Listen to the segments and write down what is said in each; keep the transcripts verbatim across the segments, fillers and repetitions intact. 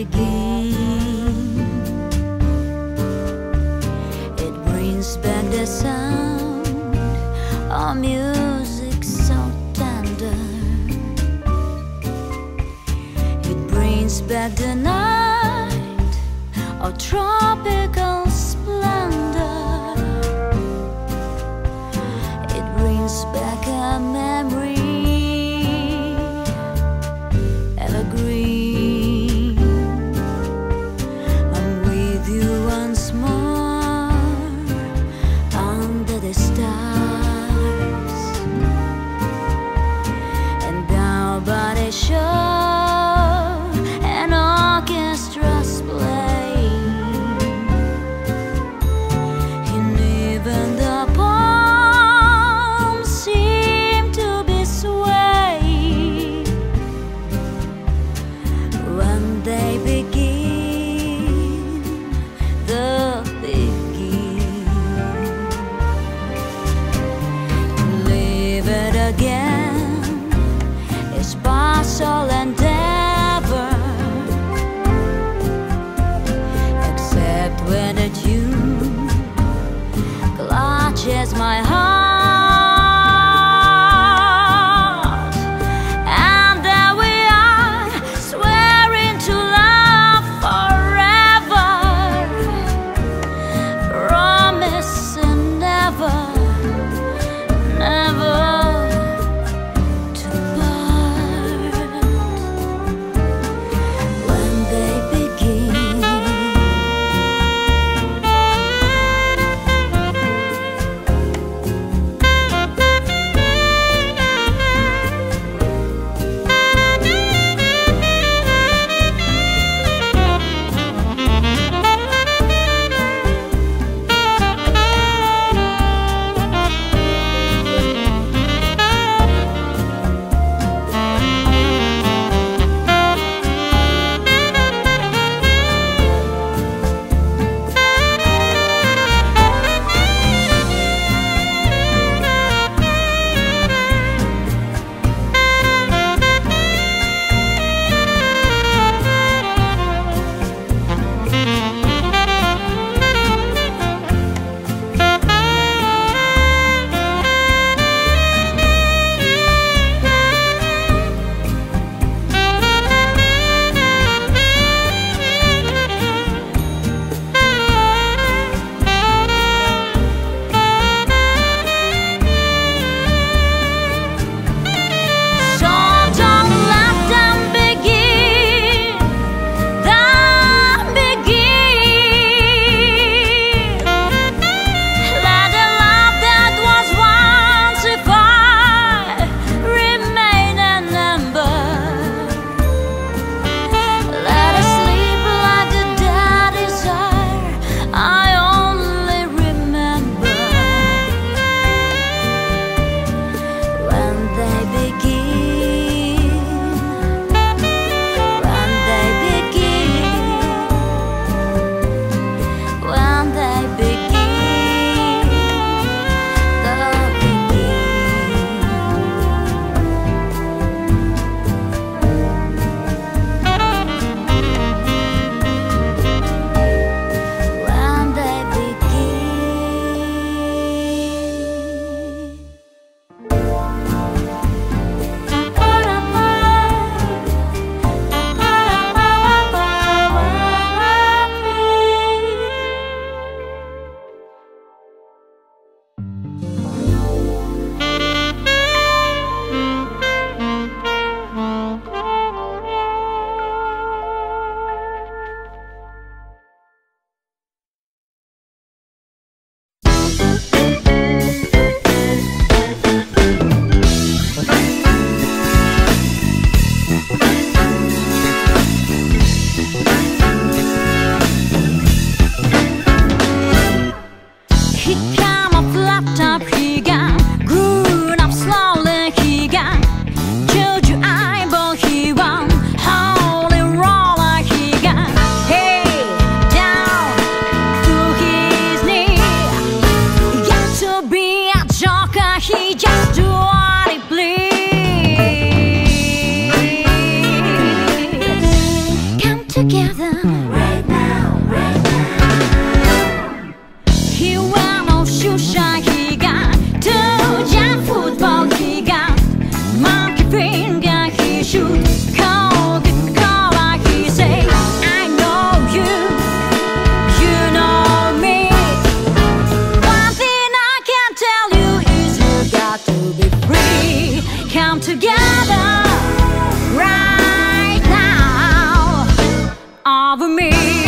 begin. It brings back the sound of music so tender. It brings back the night of tropical splendor. It brings back a memory evergreen. I'm with you once more under the stars, and down by the shore an orchestra's playing, and even the palms seem to be over me.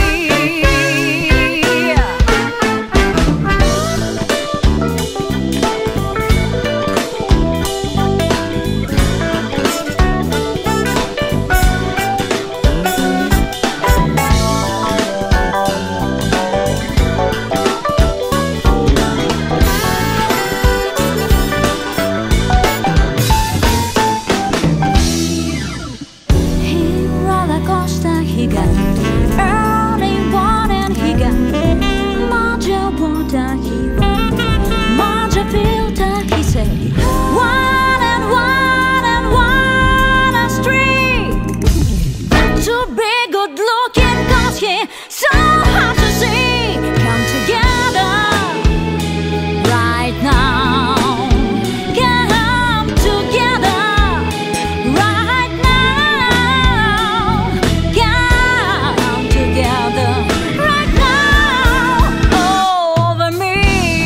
He got early warning, he got Marja water, he won Marja filter, he said one and one and one a street. To be good looking cause he so hard to see. Come together right now. Come together right now. Come together right now over me.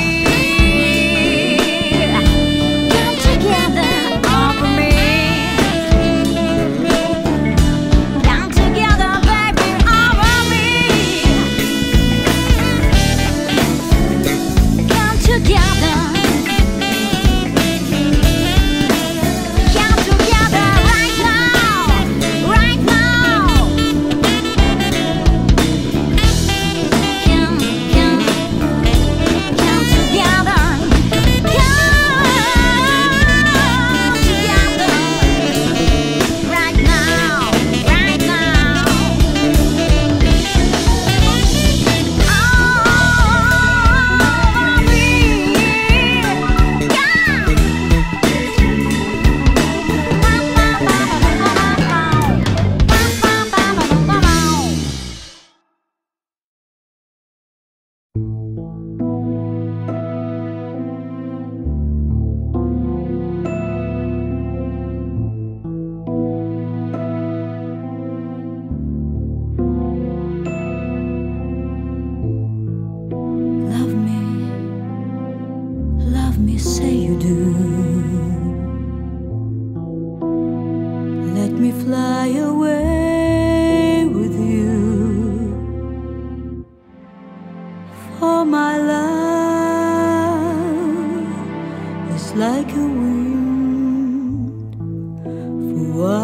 Come together over me. Come together, baby, over me. Come together. Come together right now. Right now. Come, come, come together. Come together. Right now. Right now. Over me. Love me, love me, say you do. Let me fly away with you. For my love is like a wind. For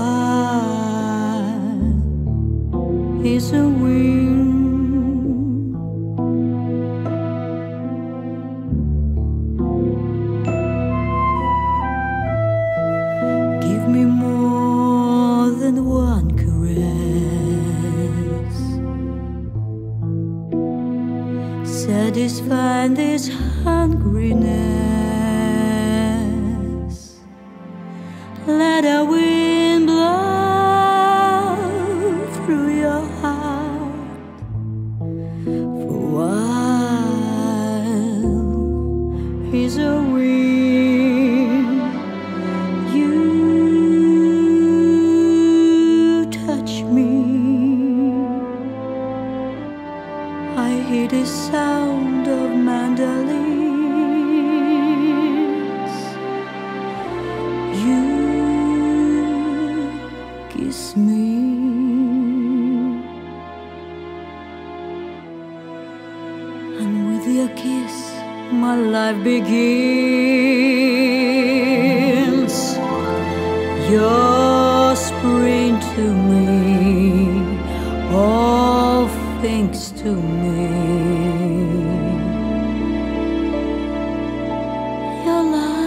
what is a wind? Give me more than one caress. Satisfy this hungriness. Let a wind blow through your heart. For while is a wind, you touch me. I hear the sound of mandolins. You kiss me. And with your kiss, my life begins. Your spring to me, all things to me. Your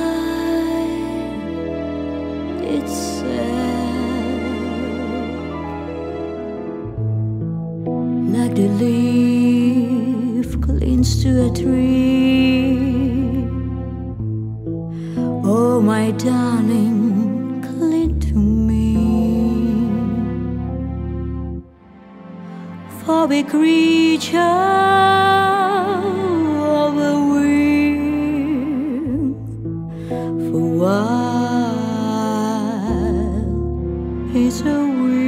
light itself, like the leaf clings to a tree. Oh, my darling, cling to me. For we creature of the wind. For what is a wind?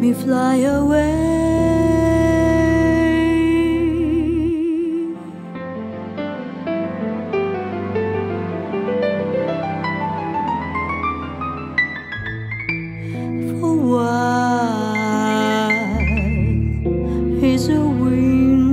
me fly away. For wild is a wind,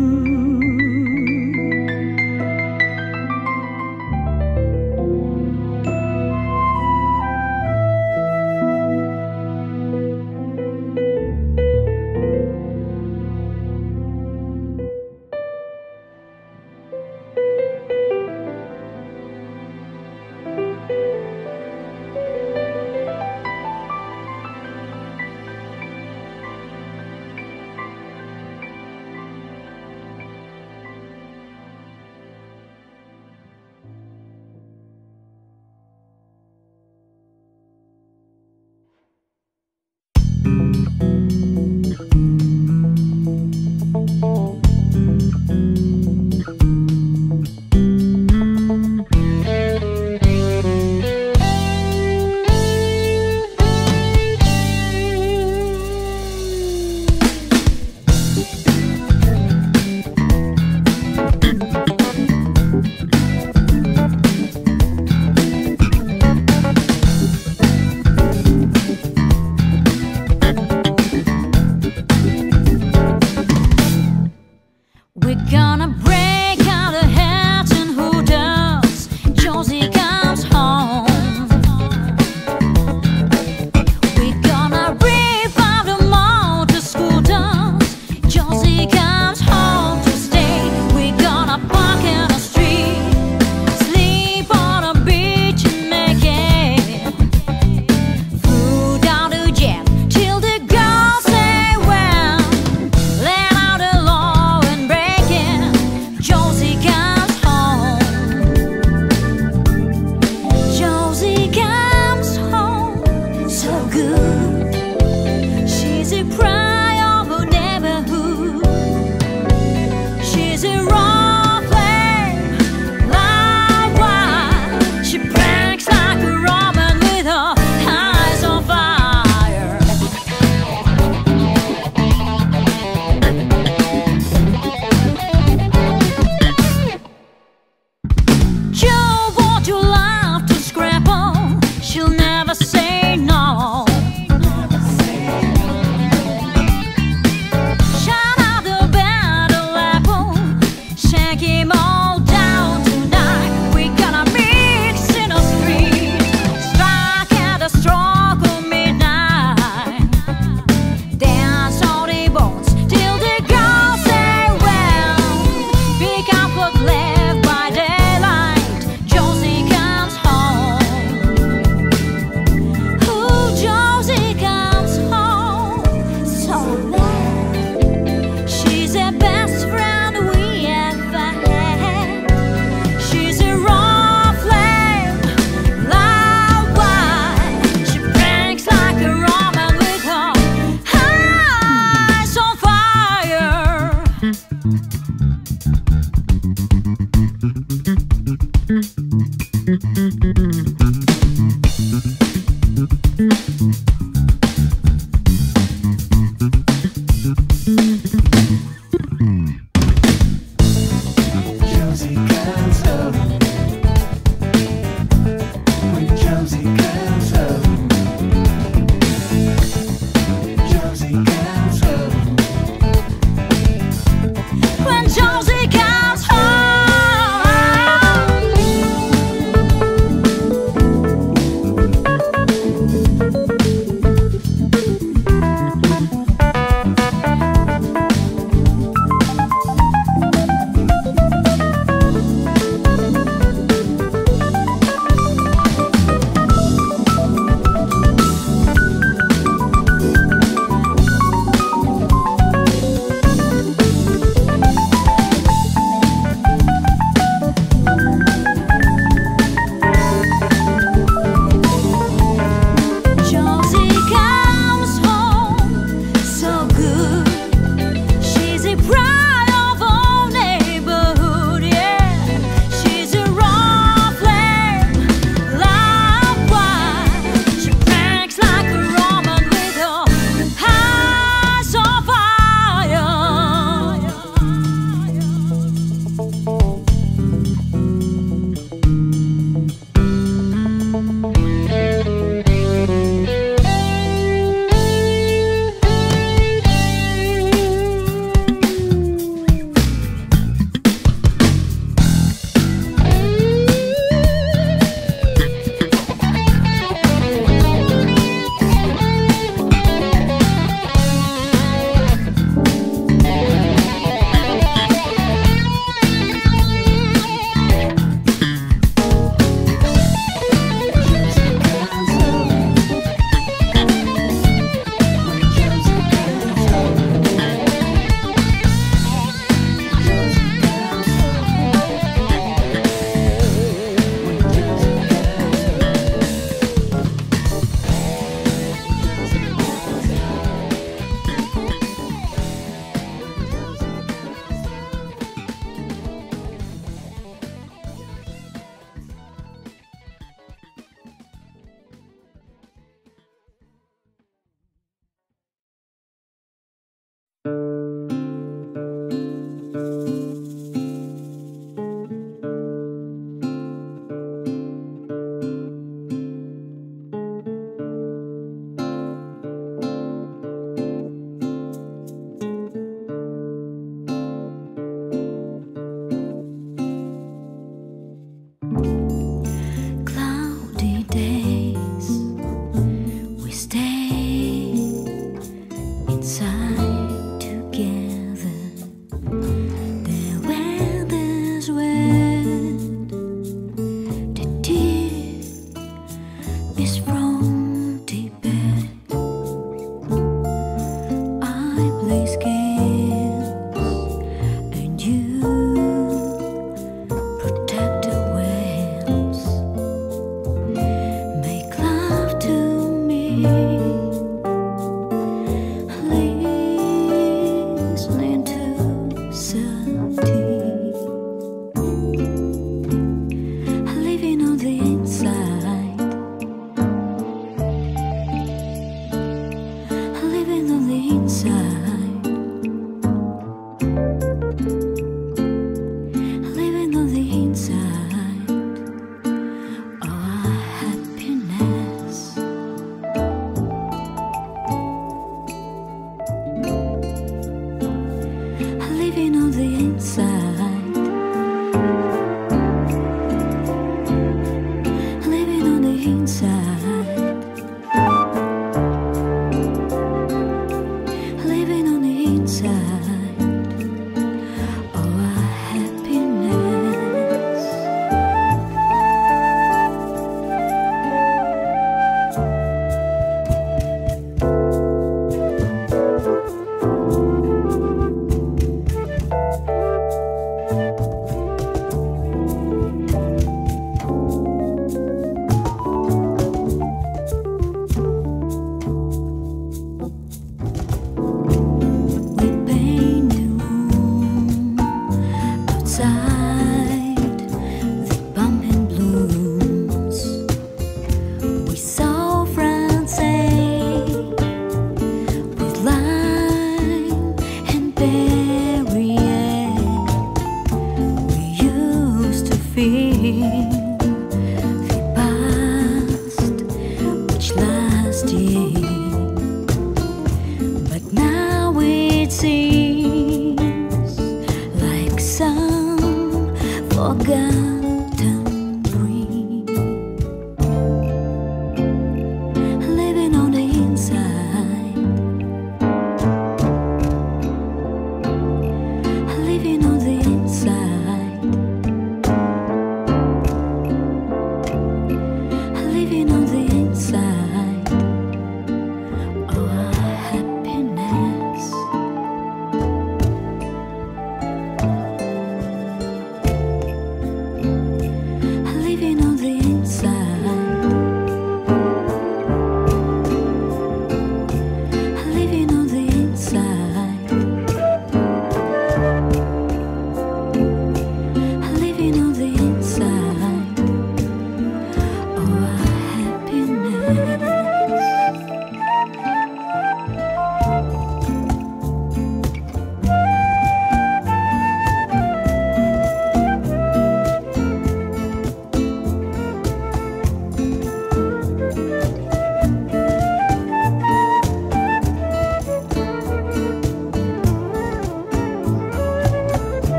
sighed together. The weather's wet, the tear is from Tibet. I play scales and you protect the whales. Make love to me, listening to Satie, living on the inside, living on the inside, living on the inside of our happiness. Living on the inside, living on the inside, living on the inside of our happiness. We paint the room outside the pumpkin blooms. We saw Francais with lime and berry. We used to feel the past, which lasted. But now it seems like some forgotten dream. Living on the inside, living on the inside, living on the inside of our happiness.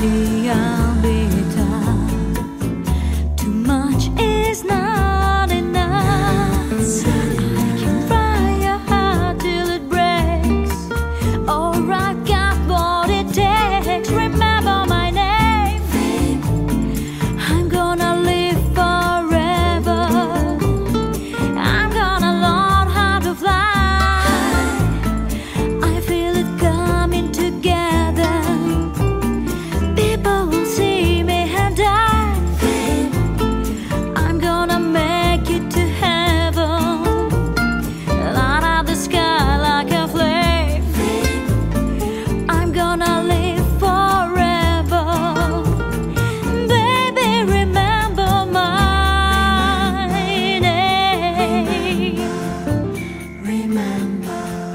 Baby, I'll be tired. Too much is not enough. I can fry your heart till it breaks. Or I've got what it takes. Remember my name. I'm gonna live forever. I'm gonna learn how to fly. I feel it coming together. People will see me and die. I'm gonna make it to heaven. Light up the sky like a flame. I'm gonna live forever. Baby, remember my name. Remember.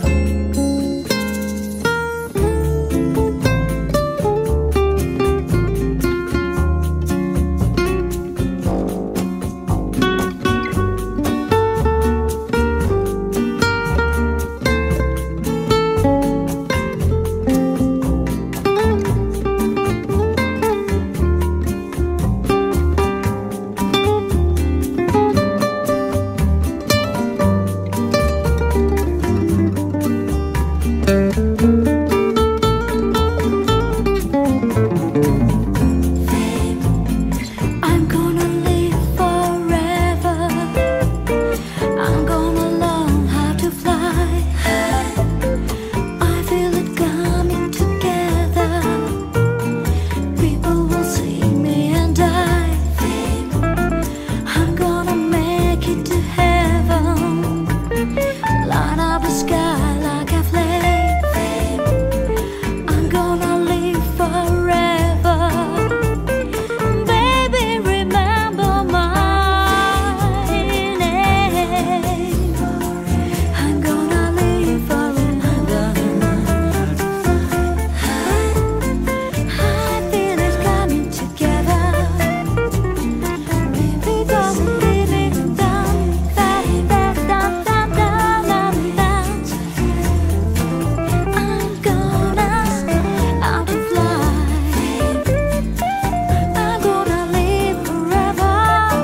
I'm gonna live forever. I'm gonna learn how to fly. I feel it coming together. People will see me and die. I'm gonna make it to heaven. Light up the sky like a flame. I'm gonna live forever. Baby, remember my name. I'm gonna live forever. I feel it coming together. Baby, don't leave me down, down, down, down, down, down, down. I'm gonna out to fly. I'm gonna live forever.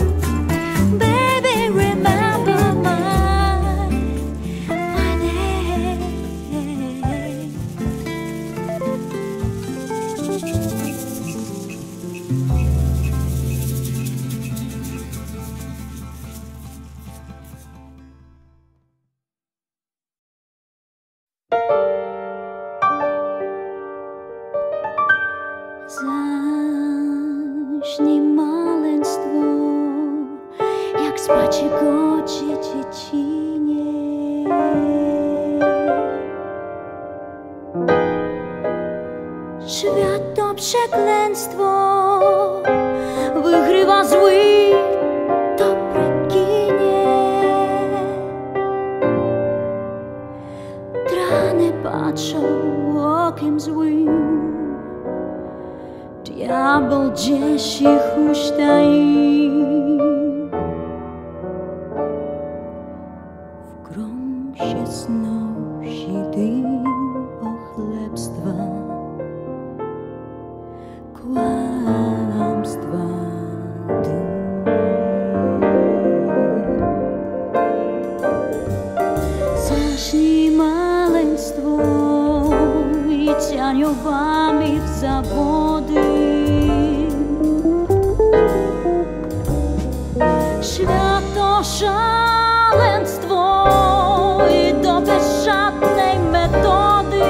Baby, remember my my name. Zacznij maleństwo, jak spać godzie dziecinie. Świat to przeklęstwo, wygrywa zły, dobry ginie. Trany patrzą okiem złym. Diabeł gdzieś ich ustawi. W grom się znosi dym pochlebstwa, kłamstwa dym. Zacznij maleństwo i cianiowami w zawody. Świat to szaleństwo i to bez żadnej metody.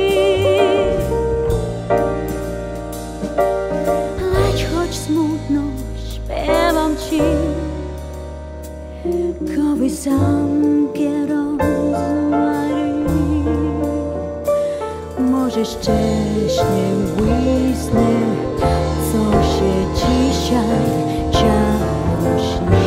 Leć choć smutno śpiewam ci, kołysankę rozmary. Może wcześniej błysnę, co się dzisiaj działo śni.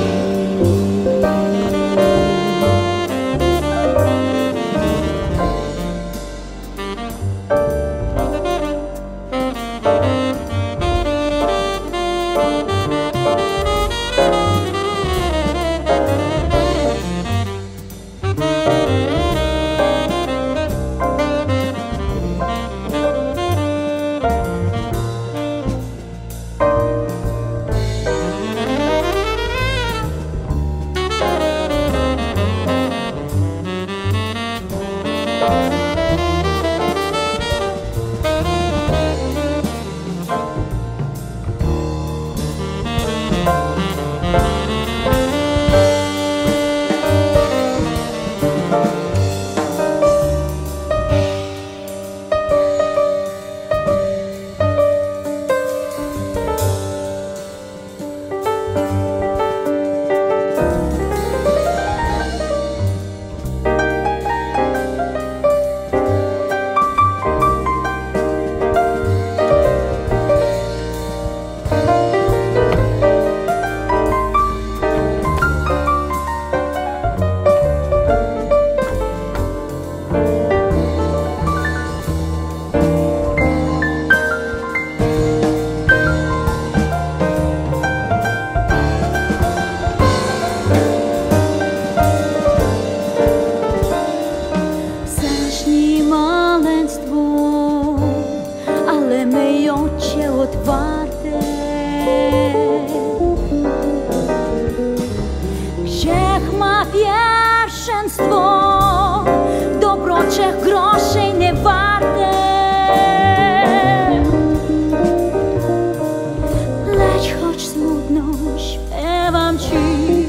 mej oczy otwarte. Grzech ma pierwszeństwo, dobro trzech groszy nie warte. Lecz choć smutno śpiewam ci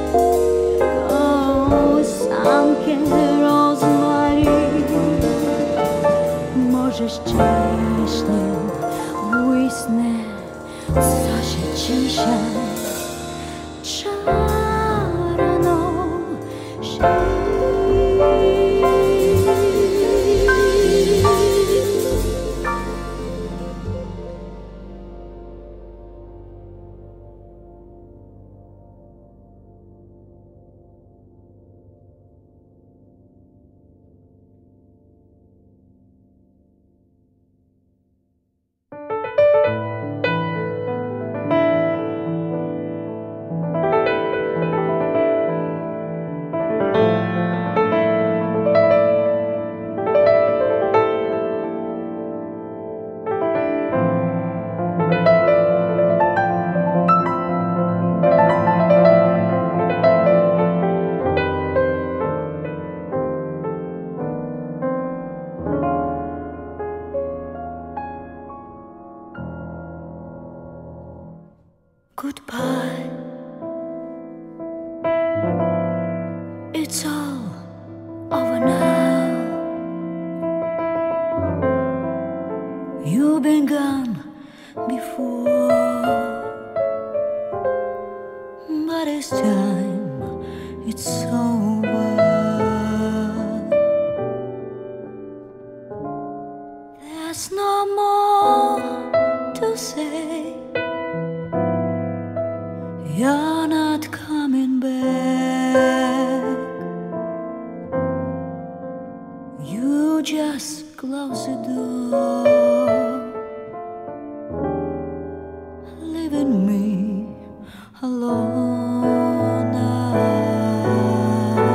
kołysankę rozmarin, może szczęście błysnę, co się dzisiaj czarno się. Goodbye, it's all over now. You've been gone before, but this time it's over. There's no more to say. You're not coming back. You just close the door, leaving me alone now.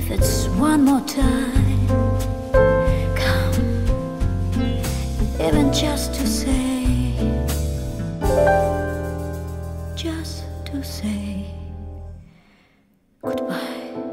If it's one more time, come, even just to say, just to say goodbye.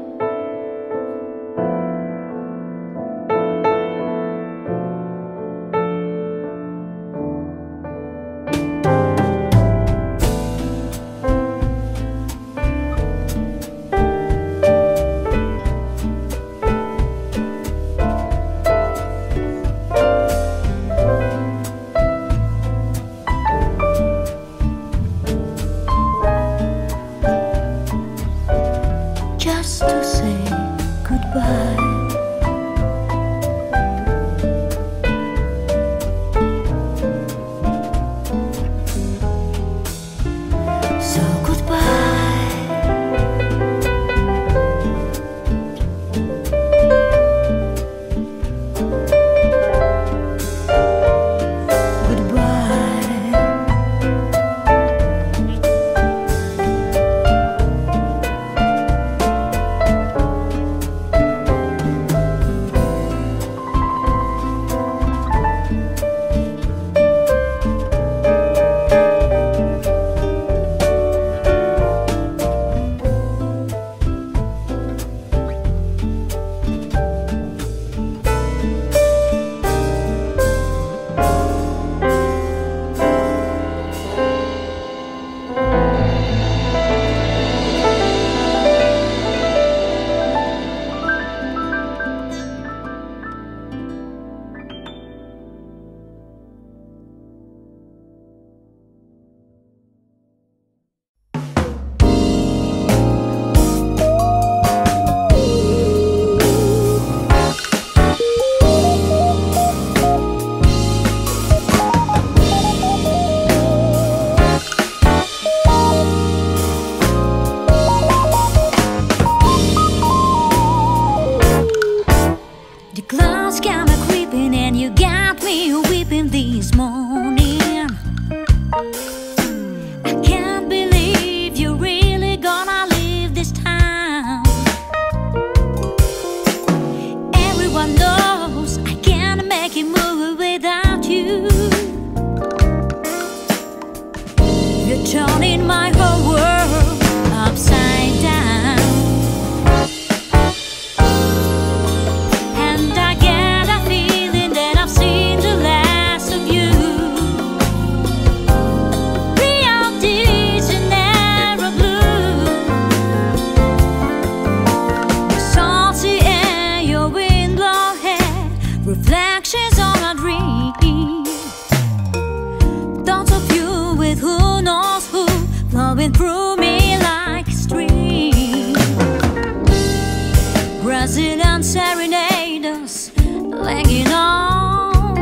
Just to say goodbye. So goodbye. Goodbye. The clouds got me creeping and you got me weeping this morning. I can't believe you're really gonna leave this town. Everyone knows I can't make it move without you. You're turning my whole world upside down. Reflections on a dream, thoughts of you with who knows who, flowing through me like a stream. Brazilian serenaders hanging on.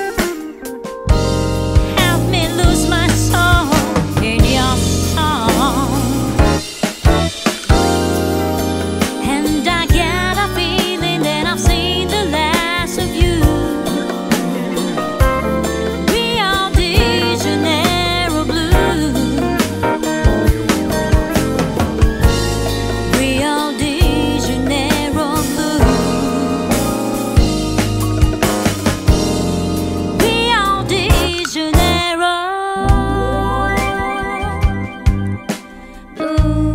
Help me lose my soul in your song. And I get a feeling that I've seen the last of you. Rio de Janeiro blue. Rio de Janeiro blue. Rio de Janeiro blue.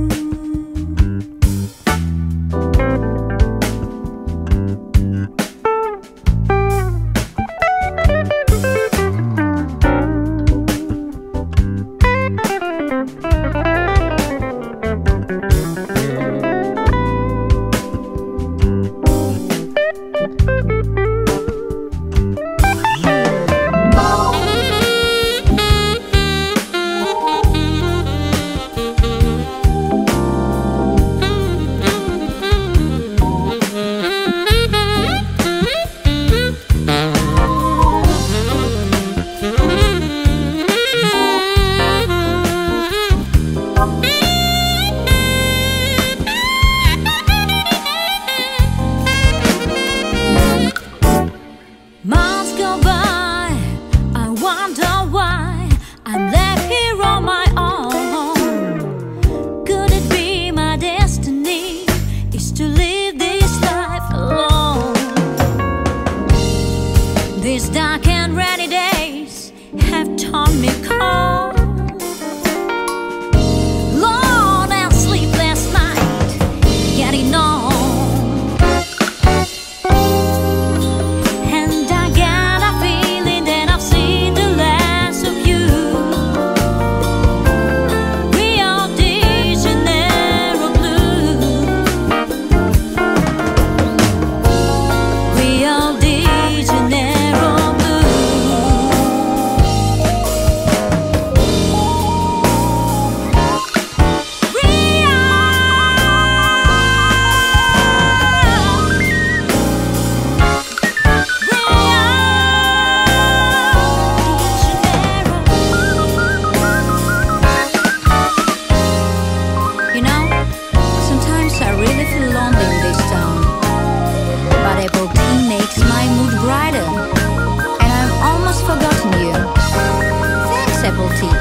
Months go by, I wonder why I'm left here on my own. Could it be my destiny is to live dark and rainy days have taught me cold. Long and sleepless night, getting on. And I got a feeling that I've seen the last of you. Rio de Janeiro blue. Rio de Janeiro blue. Rio. You know, sometimes I really feel lonely in this town, but apple tea makes my mood brighter, and I've almost forgotten you. Thanks, apple tea.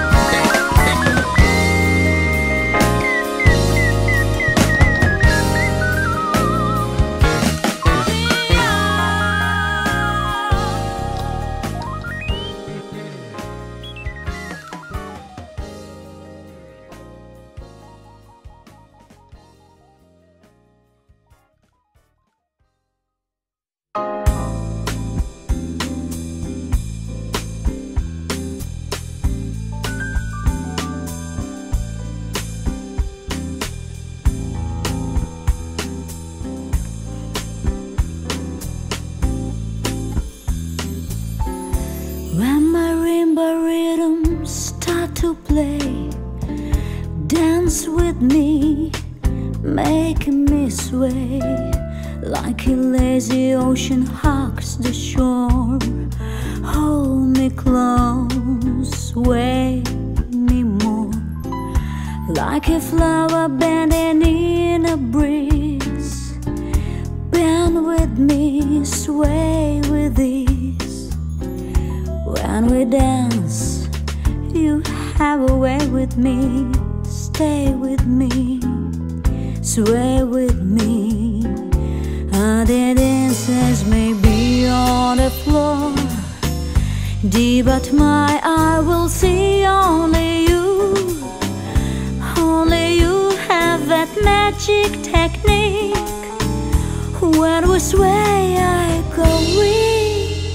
When marimba rhythms start to play, dance with me, making me sway like a lazy ocean hugs the shore. Hold me close, sway me more, like a flower bending in a breeze. Bend with me, sway with ease. When we dance, you have a way with me. Stay with me, sway with me. Other dances may be on the floor, deep but my eye will see only you. Only you have that magic technique. When we sway, I go weak.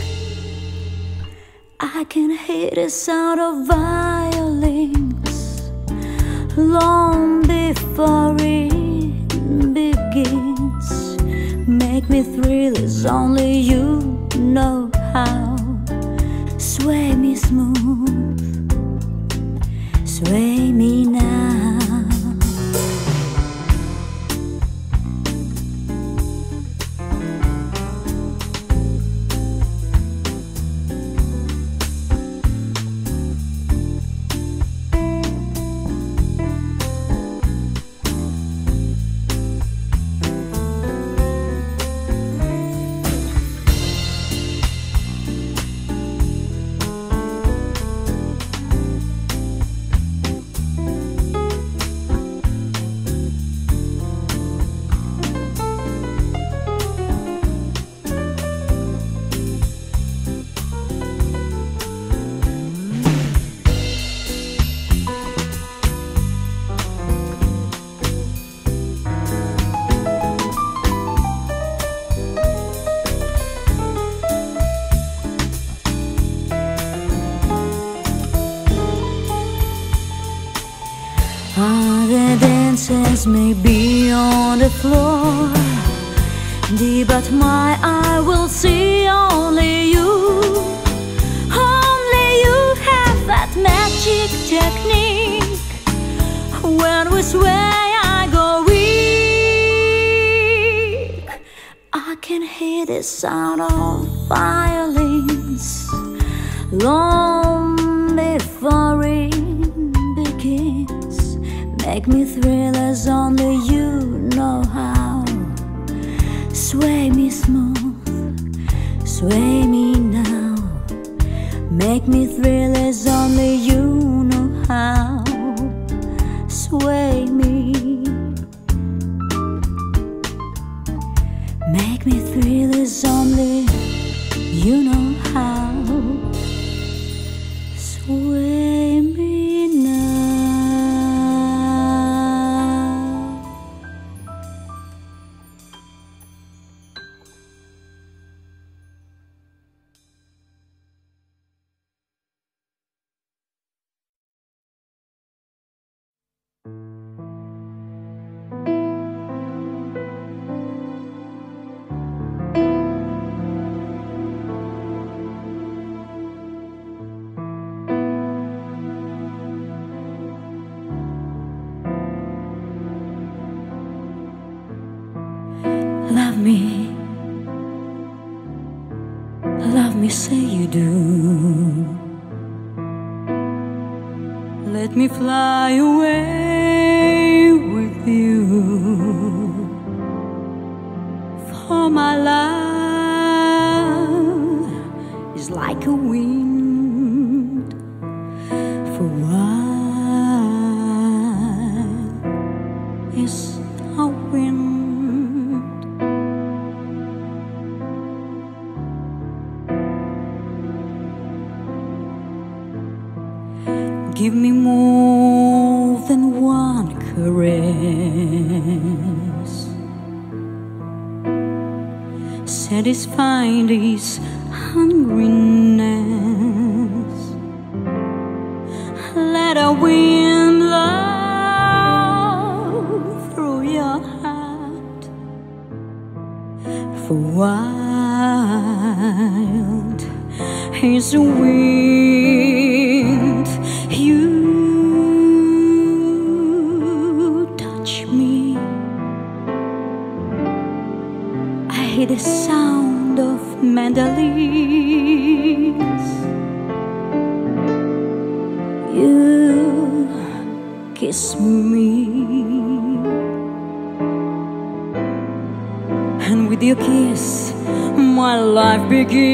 I can hear the sound of violins long before it begins. Make me thrill as only you know how. Sway me smooth, sway me now. Other dances may be on the floor, deep but my eye will see only you. Only you have that magic technique. When we sway, I go weak. I can hear the sound of violins long before it begins. Make me thrill as only you know how. Sway me smooth, sway me now. Make me thrill as only you know how. Sway me, make me thrill as only You know how. Sway me now. Love me, love me, say you do. Let me fly away with you. For my love is like a wind. For a while is a wind. Give me more than one caress, satisfy this hungriness. Let a wind blow through your heart. For wild is the wind. You touch me, I hear the sound of mandolins. You kiss me, and with your kiss my life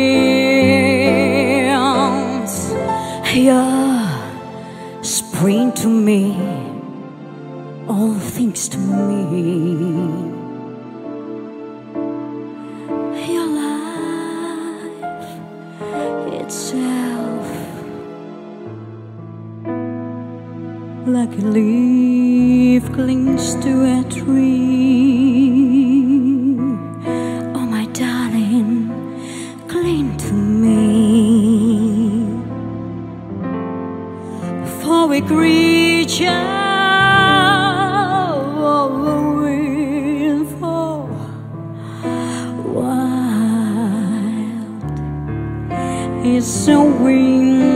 begins. Yeah. Bring to me all things to me. Your life itself, like a leaf clings to a tree. Oh my darling, cling to me. For we creatures of the wind, for wild is a wind.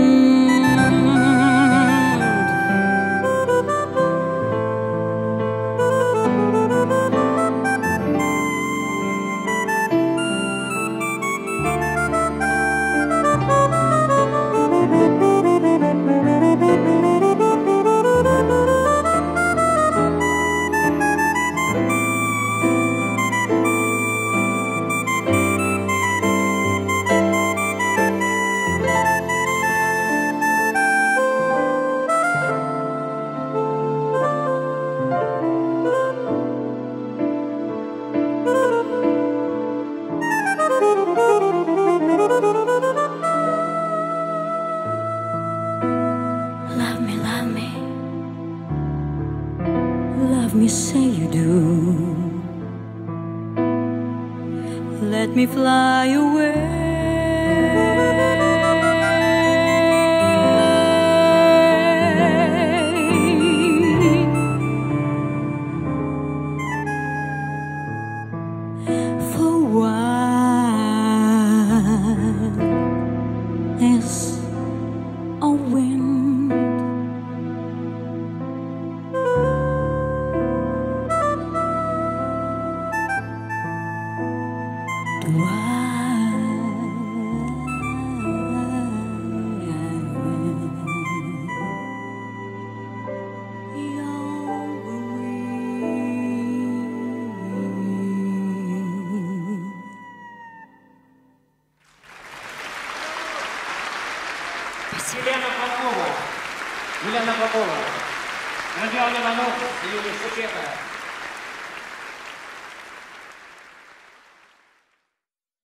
Love me, say you do. Let me fly away. For a while as a wind. Елена Попова. Елена Попова. Радио Иванов и Юлия Сукета.